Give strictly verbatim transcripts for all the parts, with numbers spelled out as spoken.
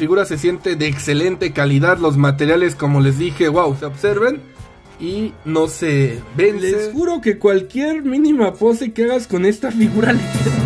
figura se siente de excelente calidad, los materiales, como les dije, wow, se observen y no se vence. Les juro que cualquier mínima pose que hagas con esta figura le queda.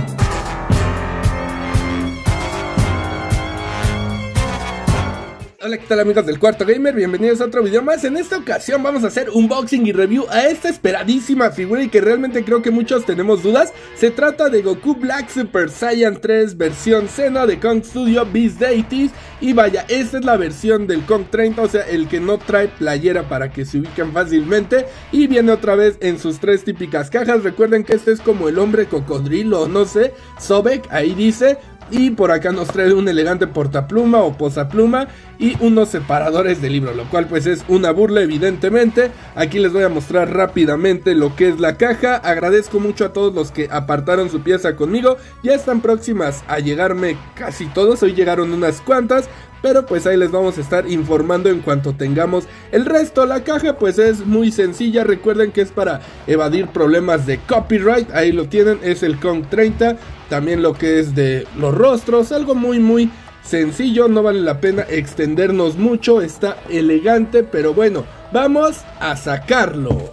Hola, ¿qué tal amigos del Cuarto Gamer? Bienvenidos a otro video más. En esta ocasión vamos a hacer unboxing y review a esta esperadísima figura y que realmente creo que muchos tenemos dudas. Se trata de Goku Black Super Saiyan tres versión Xeno de Kong Studio Beast Deities. Y vaya, esta es la versión del Kong treinta, o sea, el que no trae playera para que se ubiquen fácilmente. Y viene otra vez en sus tres típicas cajas. Recuerden que este es como el hombre cocodrilo, no sé, Sobek, ahí dice. Y por acá nos trae un elegante portapluma o posapluma y unos separadores de libro, lo cual pues es una burla evidentemente. Aquí les voy a mostrar rápidamente lo que es la caja. Agradezco mucho a todos los que apartaron su pieza conmigo. Ya están próximas a llegarme casi todos, hoy llegaron unas cuantas, pero pues ahí les vamos a estar informando en cuanto tengamos el resto. La caja pues es muy sencilla, recuerden que es para evadir problemas de copyright. Ahí lo tienen, es el Kong treinta. También lo que es de los rostros, algo muy muy sencillo, no vale la pena extendernos mucho, está elegante, pero bueno, vamos a sacarlo.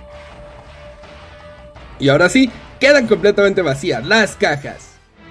Y ahora sí, quedan completamente vacías las cajas.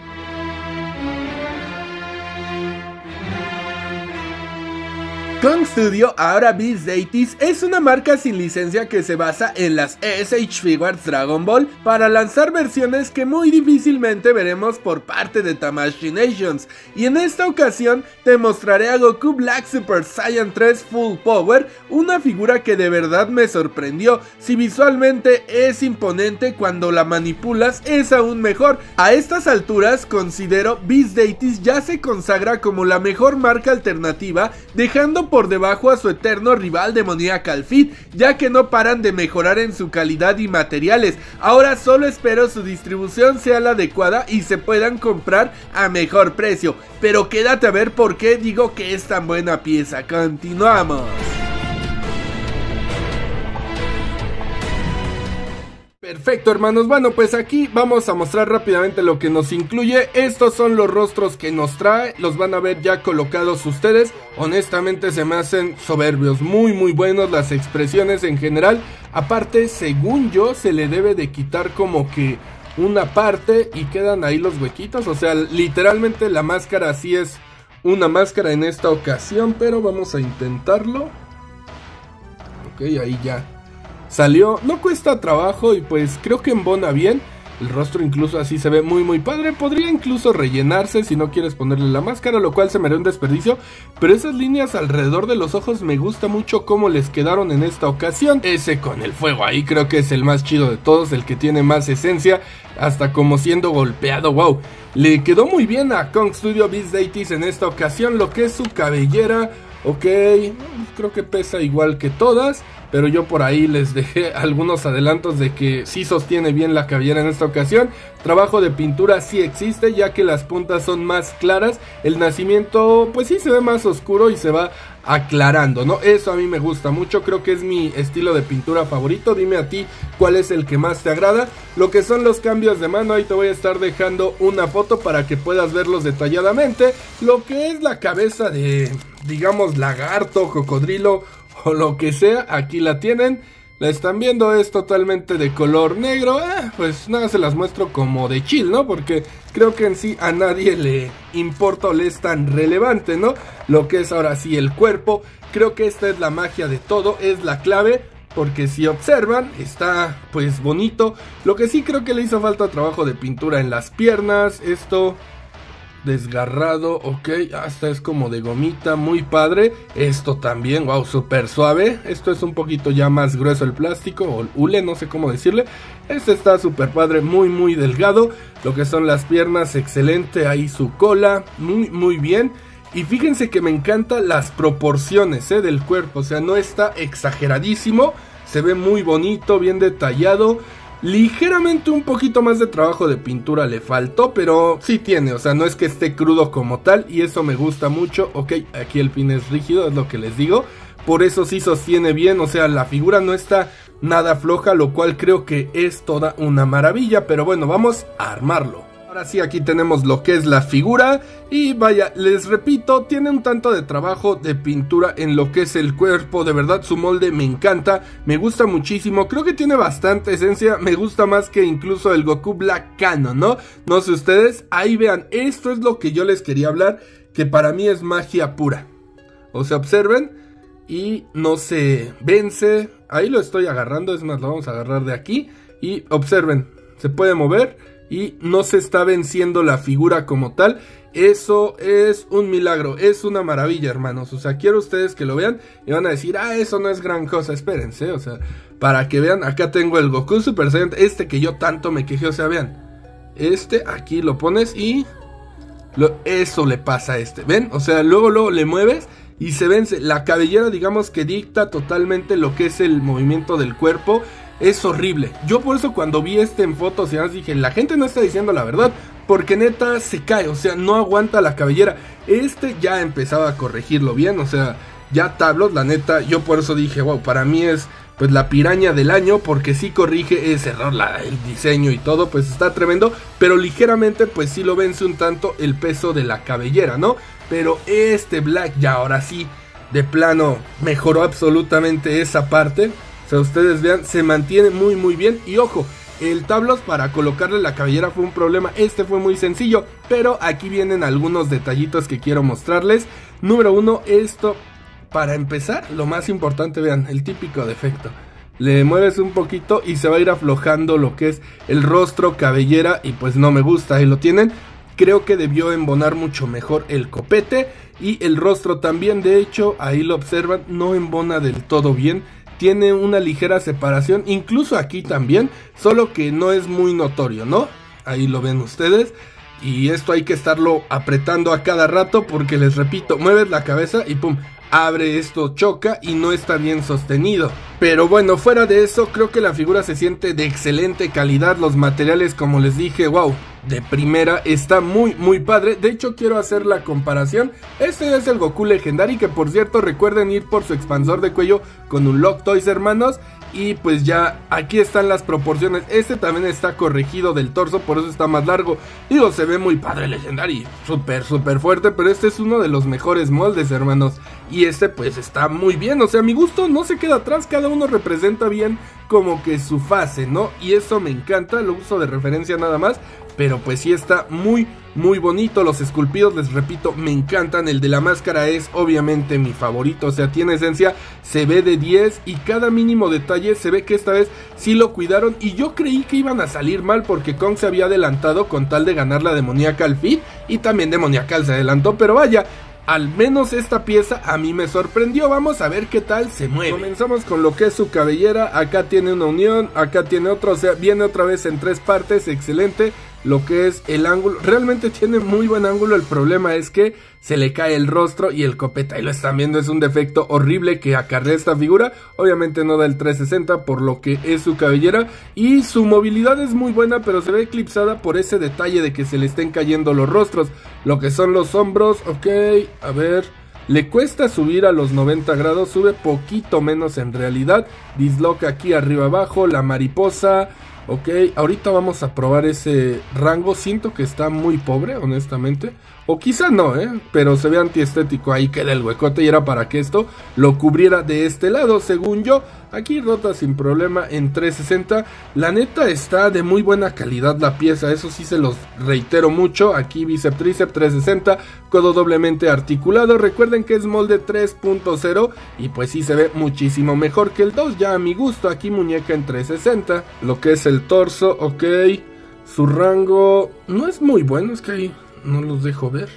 Kong Studio, ahora Beast Deities, es una marca sin licencia que se basa en las E S H Figuarts Dragon Ball para lanzar versiones que muy difícilmente veremos por parte de Tamashii Nations. Y en esta ocasión te mostraré a Goku Black Super Saiyan tres Full Power, una figura que de verdad me sorprendió. Si visualmente es imponente, cuando la manipulas es aún mejor. A estas alturas considero Beast Deities ya se consagra como la mejor marca alternativa, dejando por debajo a su eterno rival Demoniacal Feet, ya que no paran de mejorar en su calidad y materiales. Ahora solo espero su distribución sea la adecuada y se puedan comprar a mejor precio. Pero quédate a ver por qué digo que es tan buena pieza. Continuamos. Perfecto, hermanos, bueno pues aquí vamos a mostrar rápidamente lo que nos incluye. Estos son los rostros que nos trae, los van a ver ya colocados ustedes. Honestamente se me hacen soberbios, muy muy buenos las expresiones en general. Aparte, según yo, se le debe de quitar como que una parte y quedan ahí los huequitos. O sea, literalmente la máscara sí es una máscara en esta ocasión, pero vamos a intentarlo. Ok, ahí ya salió, no cuesta trabajo y pues creo que embona bien. El rostro incluso así se ve muy muy padre. Podría incluso rellenarse si no quieres ponerle la máscara, lo cual se me haría un desperdicio. Pero esas líneas alrededor de los ojos me gusta mucho cómo les quedaron en esta ocasión. Ese con el fuego ahí creo que es el más chido de todos, el que tiene más esencia, hasta como siendo golpeado, wow. Le quedó muy bien a Kong Studio Beast Deities en esta ocasión. Lo que es su cabellera, ok, creo que pesa igual que todas, pero yo por ahí les dejé algunos adelantos de que sí sostiene bien la cabellera en esta ocasión. Trabajo de pintura sí existe, ya que las puntas son más claras. El nacimiento pues sí se ve más oscuro y se va aclarando, ¿no? Eso a mí me gusta mucho, creo que es mi estilo de pintura favorito. Dime a ti cuál es el que más te agrada. Lo que son los cambios de mano, ahí te voy a estar dejando una foto para que puedas verlos detalladamente. Lo que es la cabeza de, digamos, lagarto, cocodrilo o lo que sea, aquí la tienen. La están viendo, es totalmente de color negro. eh, Pues nada, se las muestro como de chill, ¿no? Porque creo que en sí a nadie le importa o le es tan relevante, ¿no? Lo que es ahora sí el cuerpo. Creo que esta es la magia de todo, es la clave. Porque si observan, está pues bonito. Lo que sí creo que le hizo falta trabajo de pintura en las piernas. Esto desgarrado, ok, hasta es como de gomita, muy padre. Esto también, wow, súper suave. Esto es un poquito ya más grueso el plástico, o el hule, no sé cómo decirle. Este está súper padre, muy muy delgado. Lo que son las piernas, excelente, ahí su cola, muy muy bien. Y fíjense que me encantan las proporciones eh, del cuerpo, o sea, no está exageradísimo. Se ve muy bonito, bien detallado. Ligeramente un poquito más de trabajo de pintura le faltó, pero sí tiene, o sea, no es que esté crudo como tal, y eso me gusta mucho. Ok, aquí el pin es rígido, es lo que les digo, por eso sí sostiene bien, o sea, la figura no está nada floja, lo cual creo que es toda una maravilla. Pero bueno, vamos a armarlo. Ahora sí, aquí tenemos lo que es la figura y vaya, les repito, tiene un tanto de trabajo de pintura en lo que es el cuerpo, de verdad su molde me encanta, me gusta muchísimo, creo que tiene bastante esencia, me gusta más que incluso el Goku Black Canon, ¿no? No sé ustedes, ahí vean, esto es lo que yo les quería hablar, que para mí es magia pura, o sea, observen y no se vence, ahí lo estoy agarrando, es más, lo vamos a agarrar de aquí y observen, se puede mover y no se está venciendo la figura como tal. Eso es un milagro, es una maravilla, hermanos. O sea, quiero ustedes que lo vean y van a decir, ah, eso no es gran cosa. Espérense, o sea, para que vean, acá tengo el Goku Super Saiyan, este que yo tanto me quejé, o sea, vean, este aquí lo pones y lo, eso le pasa a este, ¿ven? O sea, luego, luego le mueves y se vence. La cabellera, digamos que dicta totalmente lo que es el movimiento del cuerpo. Es horrible. Yo por eso cuando vi este en fotos y además dije, la gente no está diciendo la verdad, porque neta se cae, o sea, no aguanta la cabellera. Este ya empezaba a corregirlo bien, o sea, ya Tablos, la neta, yo por eso dije, wow, para mí es pues la piraña del año, porque sí corrige ese error, la, el diseño y todo, pues está tremendo, pero ligeramente pues sí lo vence un tanto el peso de la cabellera, ¿no? Pero este Black ya ahora sí, de plano, mejoró absolutamente esa parte. O sea, ustedes vean, se mantiene muy muy bien. Y ojo, el Tablos para colocarle la cabellera fue un problema. Este fue muy sencillo, pero aquí vienen algunos detallitos que quiero mostrarles. Número uno, esto, para empezar, lo más importante, vean, el típico defecto. Le mueves un poquito y se va a ir aflojando lo que es el rostro, cabellera, y pues no me gusta, ahí lo tienen. Creo que debió embonar mucho mejor el copete y el rostro también. De hecho, ahí lo observan, no embona del todo bien. Tiene una ligera separación, incluso aquí también, solo que no es muy notorio, ¿no? Ahí lo ven ustedes. Y esto hay que estarlo apretando a cada rato porque les repito, mueves la cabeza y pum, abre esto, choca y no está bien sostenido. Pero bueno, fuera de eso, creo que la figura se siente de excelente calidad. Los materiales, como les dije, wow, de primera, está muy muy padre. De hecho, quiero hacer la comparación. Este es el Goku Legendary, que por cierto, recuerden ir por su expansor de cuello con un Lock Toys, hermanos. Y pues ya, aquí están las proporciones. Este también está corregido del torso, por eso está más largo. Digo, se ve muy padre Legendary, súper súper fuerte, pero este es uno de los mejores moldes, hermanos. Y este pues está muy bien, o sea, a mi gusto no se queda atrás. Cada uno representa bien como que su fase, ¿no? Y eso me encanta, lo uso de referencia nada más. Pero pues sí está muy muy bonito. Los esculpidos, les repito, me encantan. El de la máscara es obviamente mi favorito, o sea, tiene esencia, se ve de diez. Y cada mínimo detalle se ve que esta vez sí lo cuidaron. Y yo creí que iban a salir mal porque Kong se había adelantado con tal de ganar la Demoniacal Feed. Y también Demoniacal se adelantó, pero vaya, al menos esta pieza a mí me sorprendió. Vamos a ver qué tal se mueve. Comenzamos con lo que es su cabellera. Acá tiene una unión, acá tiene otra, o sea, viene otra vez en tres partes, excelente. Lo que es el ángulo, realmente tiene muy buen ángulo. El problema es que se le cae el rostro y el copete, ahí lo están viendo, es un defecto horrible que acarrea esta figura. Obviamente no da el trescientos sesenta por lo que es su cabellera. Y su movilidad es muy buena, pero se ve eclipsada por ese detalle de que se le estén cayendo los rostros. Lo que son los hombros, ok, a ver, le cuesta subir a los noventa grados, sube poquito menos en realidad. Disloca aquí arriba abajo, la mariposa. Ok, ahorita vamos a probar ese rango. Siento que está muy pobre, honestamente. O quizá no, ¿eh? Pero se ve antiestético. Ahí queda el huecote y era para que esto lo cubriera de este lado, según yo. Aquí rota sin problema en trescientos sesenta. La neta está de muy buena calidad la pieza. Eso sí se los reitero mucho. Aquí bíceps, tríceps, trescientos sesenta. Codo doblemente articulado. Recuerden que es molde tres punto cero. Y pues sí se ve muchísimo mejor que el dos. Ya a mi gusto. Aquí muñeca en trescientos sesenta. Lo que es el torso, ok. Su rango no es muy bueno. Es que ahí no los dejo ver.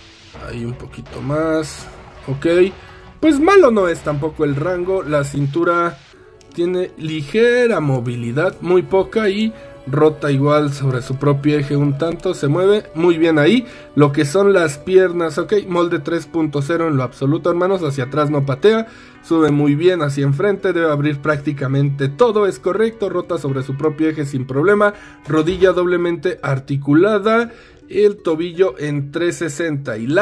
Ahí un poquito más. Ok. Pues malo no es tampoco el rango. La cintura tiene ligera movilidad, muy poca, y rota igual sobre su propio eje un tanto. Se mueve muy bien ahí. Lo que son las piernas, ok, molde tres punto cero en lo absoluto, hermanos. Hacia atrás no patea, sube muy bien hacia enfrente, debe abrir prácticamente todo, es correcto. Rota sobre su propio eje sin problema. Rodilla doblemente articulada. El tobillo en trescientos sesenta. Y la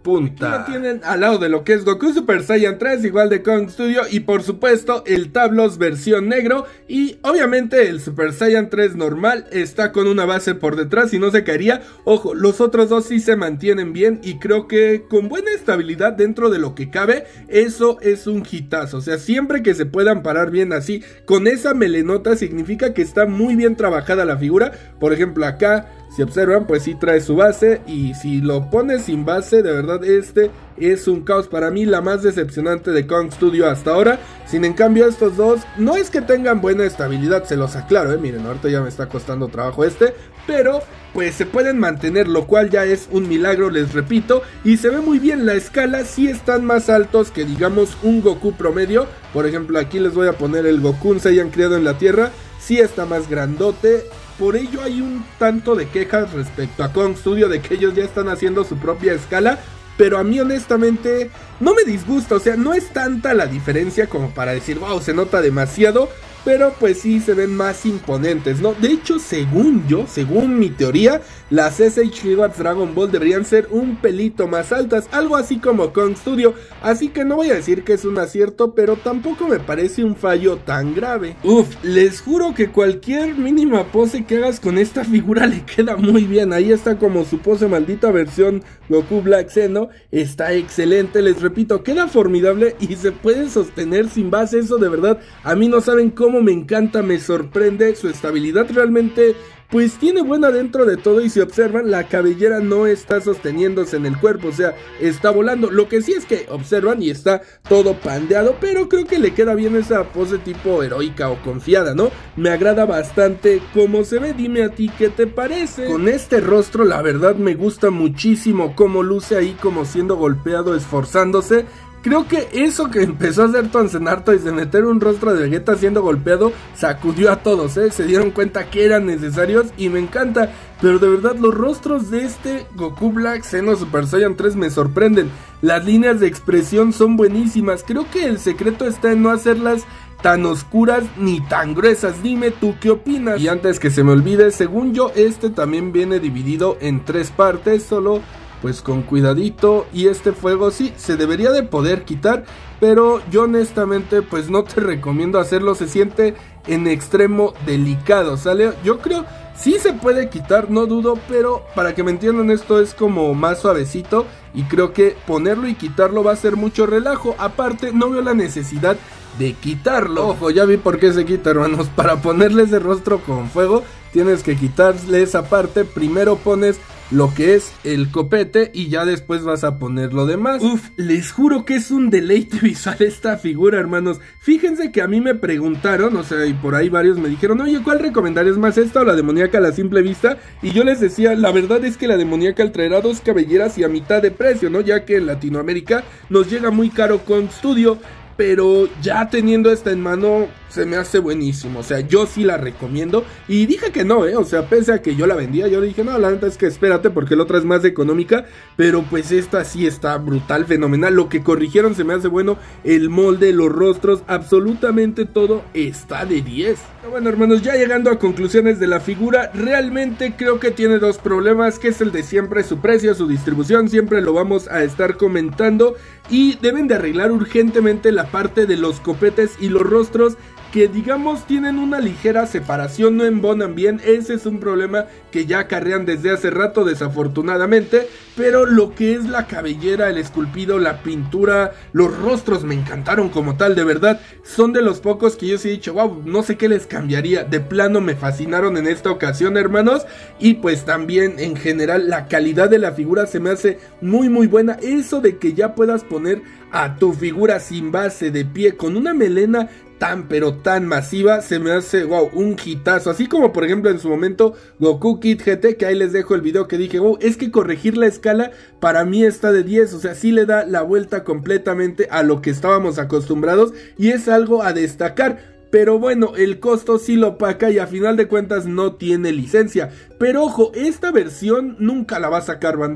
punta. Aquí lo tienen al lado de lo que es Goku Super Saiyan tres, igual de Kong Studio, y por supuesto el Tablos versión negro. Y obviamente el Super Saiyan tres normal está con una base por detrás y no se caería. Ojo, los otros dos sí se mantienen bien y creo que con buena estabilidad dentro de lo que cabe. Eso es un hitazo, o sea, siempre que se puedan parar bien así con esa melenota significa que está muy bien trabajada la figura. Por ejemplo acá, si observan, pues sí trae su base, y si lo pones sin base, de verdad este es un caos. Para mí la más decepcionante de Kong Studio hasta ahora. Sin en cambio estos dos, no es que tengan buena estabilidad, se los aclaro, eh, miren, ahorita ya me está costando trabajo este, pero pues se pueden mantener, lo cual ya es un milagro, les repito, y se ve muy bien. La escala sí están más altos que digamos un Goku promedio. Por ejemplo aquí les voy a poner el Goku Saiyan criado en la tierra, sí está más grandote. Por ello hay un tanto de quejas respecto a Kong Studio de que ellos ya están haciendo su propia escala, pero a mí honestamente no me disgusta, o sea, no es tanta la diferencia como para decir, wow, se nota demasiado, pero pues sí se ven más imponentes, ¿no? De hecho, según yo, según mi teoría, las S H Rewards Dragon Ball deberían ser un pelito más altas, algo así como Kong Studio, así que no voy a decir que es un acierto, pero tampoco me parece un fallo tan grave. Uf, les juro que cualquier mínima pose que hagas con esta figura le queda muy bien. Ahí está como su pose maldita versión Goku Black Xeno, está excelente, les repito, queda formidable y se puede sostener sin base. Eso de verdad, a mí no saben cómo me encanta, me sorprende. Su estabilidad realmente pues tiene buena dentro de todo, y si observan la cabellera no está sosteniéndose en el cuerpo, o sea, está volando. Lo que sí es que observan y está todo pandeado, pero creo que le queda bien esa pose tipo heroica o confiada, ¿no? Me agrada bastante cómo se ve. Dime a ti qué te parece. Con este rostro la verdad me gusta muchísimo cómo luce ahí como siendo golpeado, esforzándose. Creo que eso que empezó a hacer Tonsenarto y de meter un rostro de Vegeta siendo golpeado sacudió a todos, ¿eh? Se dieron cuenta que eran necesarios y me encanta. Pero de verdad los rostros de este Goku Black Xeno Super Saiyan tres me sorprenden. Las líneas de expresión son buenísimas. Creo que el secreto está en no hacerlas tan oscuras ni tan gruesas. Dime tú qué opinas. Y antes que se me olvide, según yo este también viene dividido en tres partes, solo pues con cuidadito. Y este fuego sí, se debería de poder quitar, pero yo honestamente pues no te recomiendo hacerlo, se siente en extremo delicado, ¿sale? Yo creo sí se puede quitar, no dudo, pero para que me entiendan esto es como más suavecito y creo que ponerlo y quitarlo va a ser mucho relajo. Aparte no veo la necesidad de quitarlo. Ojo, ya vi por qué se quita, hermanos. Para ponerle ese rostro con fuego tienes que quitarle esa parte. Primero pones lo que es el copete y ya después vas a poner lo demás. Uf, les juro que es un deleite visual esta figura, hermanos. Fíjense que a mí me preguntaron, o sea, y por ahí varios me dijeron, oye, ¿cuál recomendarías más, esta o la demoníaca a la simple vista? Y yo les decía, la verdad es que la demoníaca traerá dos cabelleras y a mitad de precio, ¿no? Ya que en Latinoamérica nos llega muy caro Kong Studio, pero ya teniendo esta en mano se me hace buenísimo, o sea, yo sí la recomiendo. Y dije que no, eh, o sea, pese a que yo la vendía, yo dije, no, la neta es que espérate porque la otra es más económica. Pero pues esta sí está brutal, fenomenal. Lo que corrigieron se me hace bueno, el molde, los rostros, absolutamente todo está de diez. Pero bueno, hermanos, ya llegando a conclusiones de la figura, realmente creo que tiene dos problemas, que es el de siempre, su precio, su distribución, siempre lo vamos a estar comentando. Y deben de arreglar urgentemente la parte de los copetes y los rostros, que digamos tienen una ligera separación, no embonan bien. Ese es un problema que ya acarrean desde hace rato, desafortunadamente. Pero lo que es la cabellera, el esculpido, la pintura, los rostros me encantaron como tal, de verdad. Son de los pocos que yo sí he dicho, wow, no sé qué les cambiaría. De plano me fascinaron en esta ocasión, hermanos. Y pues también en general la calidad de la figura se me hace muy muy buena. Eso de que ya puedas poner a tu figura sin base, de pie, con una melena tan pero tan masiva, se me hace wow, un hitazo. Así como por ejemplo en su momento Goku Kid G T, que ahí les dejo el video, que dije, wow, es que corregir la escala para mí está de diez, o sea, sí le da la vuelta completamente a lo que estábamos acostumbrados y es algo a destacar. Pero bueno, el costo sí lo opaca y a final de cuentas no tiene licencia. Pero ojo, esta versión nunca la va a sacar Bandai.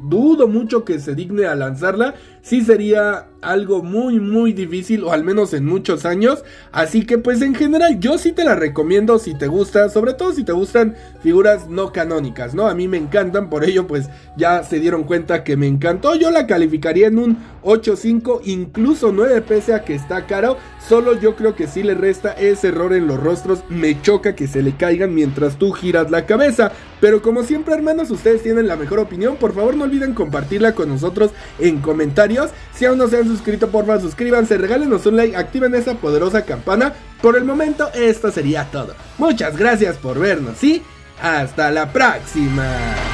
dudo mucho que se digne a lanzarla. Sí sería algo muy muy difícil, o al menos en muchos años. Así que pues en general yo sí te la recomiendo si te gusta, sobre todo si te gustan figuras no canónicas, ¿no? A mí me encantan, por ello pues ya se dieron cuenta que me encantó. Yo la calificaría en un ocho cinco, incluso nueve, pese a que está caro. Solo yo creo que sí le resta ese error en los rostros. Me choca que se le caigan mientras tú giras la cabeza. Pero como siempre, hermanos, ustedes tienen la mejor opinión. Por favor no olviden compartirla con nosotros en comentarios. Si aún no se han suscrito, por favor suscríbanse, regálenos un like, activen esa poderosa campana. Por el momento esto sería todo. Muchas gracias por vernos y hasta la próxima.